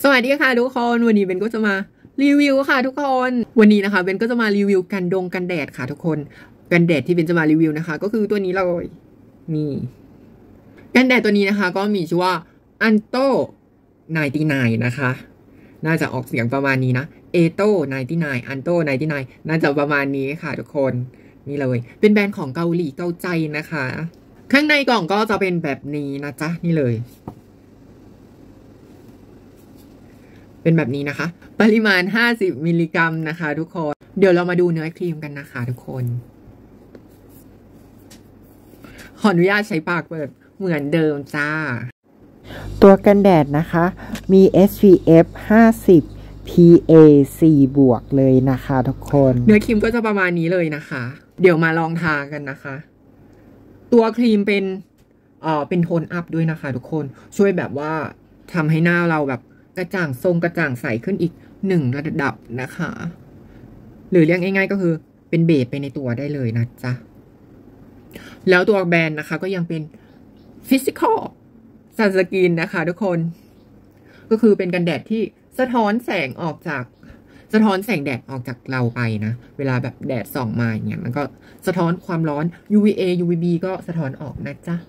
สวัสดีค่ะทุกคนวันนี้เบนก็จะมารีวิวค่ะทุกคนวันนี้นะคะเบนก็จะมารีวิวกันแดดค่ะทุกคนกันแดดที่เบนจะมารีวิวนะคะก็คือตัวนี้เลยนี่กันแดดตัวนี้นะคะก็มีชื่อว่าอันโต99นะคะน่าจะออกเสียงประมาณนี้นะเอโต99อันโต99น่าจะประมาณนี้ค่ะทุกคนนี่เลยเป็นแบรนด์ของเกาหลีเกาใจนะคะข้างในกล่องก็จะเป็นแบบนี้นะจ๊ะนี่เลยเป็นแบบนี้นะคะปริมาณ50มิลลิกรัมนะคะทุกคนเดี๋ยวเรามาดูเนื้อครีมกันนะคะทุกคนขออนุญาตใช้ปากเปิดเหมือนเดิมจ้าตัวกันแดดนะคะมี SPF 50 PA 4 บวกเลยนะคะทุกคนเนื้อครีมก็จะประมาณนี้เลยนะคะเดี๋ยวมาลองทากันนะคะตัวครีมเป็นโทนอัพด้วยนะคะทุกคนช่วยแบบว่าทำให้หน้าเราแบบกระจ่างใสขึ้นอีก1 ระดับนะคะหรือเรียกง่ายๆก็คือเป็นเบสไปในตัวได้เลยนะจ๊ะแล้วตัวแบรนด์นะคะก็ยังเป็น Physical Sunscreen นะคะทุกคนก็คือเป็นกันแดดที่สะท้อนแสงแดดออกจากเราไปนะเวลาแบบแดดส่องมาอย่างเงี้ยมันก็สะท้อนความร้อน UVA UVB ก็สะท้อนออกนะจ๊ะ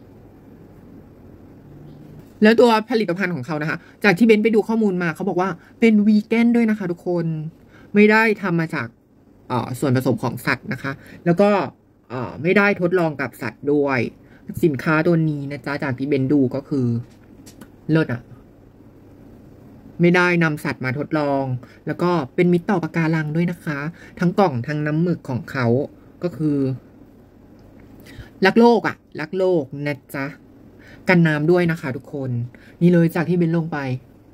แล้วตัวผลิตภัณฑ์ของเขานะคะจากที่เบนไปดูข้อมูลมาเขาบอกว่าเป็นวีแกนด้วยนะคะทุกคนไม่ได้ทำมาจากส่วนผสมของสัตว์นะคะแล้วก็ไม่ได้ทดลองกับสัตว์ด้วยสินค้าตัวนี้นะจ๊ะจากที่เบนดูก็คือเลิศอ่ะไม่ได้นำสัตว์มาทดลองแล้วก็เป็นมิตรต่อปะการังด้วยนะคะทั้งกล่องทั้งน้ำหมึกของเขาก็คือรักโลกนะจ๊ะกันน้ำด้วยนะคะทุกคนนี่เลยจากที่เบนลงไป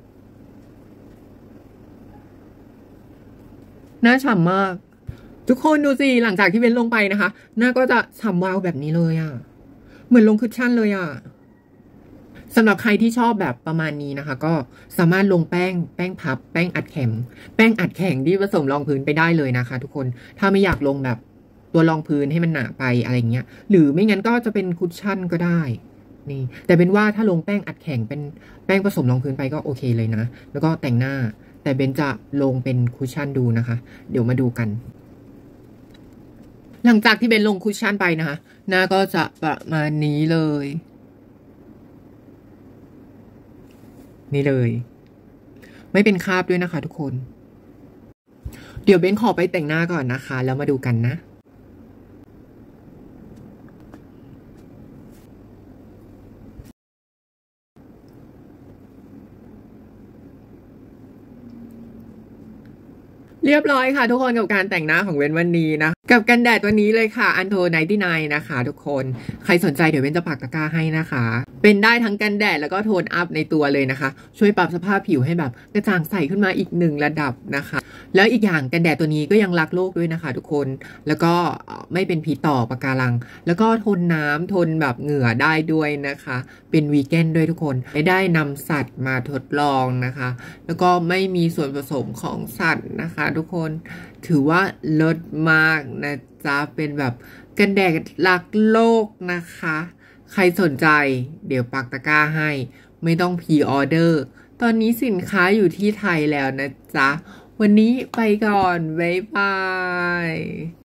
หน้าฉ่ำมากทุกคนดูสิหลังจากที่เบนลงไปนะคะหน้าก็จะฉ่ำวาวแบบนี้เลยอ่ะเหมือนลงคุชชั่นเลยอ่ะสำหรับใครที่ชอบแบบประมาณนี้นะคะก็สามารถลงแป้งพับแป้งอัดแข็งที่ผสมรองพื้นไปได้เลยนะคะทุกคนถ้าไม่อยากลงแบบตัวรองพื้นให้มันหนาไปอะไรเงี้ยหรือไม่งั้นก็จะเป็นคุชชั่นก็ได้นี่แต่เป็นว่าถ้าลงแป้งอัดแข็งเป็นแป้งผสมรองพื้นไปก็โอเคเลยนะแล้วก็แต่งหน้าแต่เบนจะลงเป็นคุชชั่นดูนะคะเดี๋ยวมาดูกันหลังจากที่เบนลงคุชชั่นไปนะคะหน้าก็จะประมาณนี้เลยนี่เลยไม่เป็นคราบด้วยนะคะทุกคนเดี๋ยวเบนขอไปแต่งหน้าก่อนนะคะแล้วมาดูกันนะเรียบร้อยค่ะทุกคนกับการแต่งหน้าของเบนวันนี้นะกับกันแดดตัวนี้เลยค่ะอันโท99นะคะทุกคนใครสนใจเดี๋ยวเบนจะปักตะกร้าให้นะคะเป็นได้ทั้งกันแดดแล้วก็โทนอัพในตัวเลยนะคะช่วยปรับสภาพผิวให้แบบกระจ่างใสขึ้นมาอีก1 ระดับนะคะแล้วอีกอย่างกันแดดตัวนี้ก็ยังรักโลกด้วยนะคะทุกคนแล้วก็ไม่เป็นพิษต่อปะการังแล้วก็ทนน้ำทนแบบเหงื่อได้ด้วยนะคะเป็นวีแกนด้วยทุกคนไม่ได้นำสัตว์มาทดลองนะคะแล้วก็ไม่มีส่วนผสมของสัตว์นะคะทุกคนถือว่าเลิศมากนะจ๊ะเป็นแบบกันแดดรักโลกนะคะใครสนใจเดี๋ยวปักตะกร้าให้ไม่ต้องพรีออเดอร์ตอนนี้สินค้าอยู่ที่ไทยแล้วนะจ๊ะวันนี้ไปก่อนบ๊ายบาย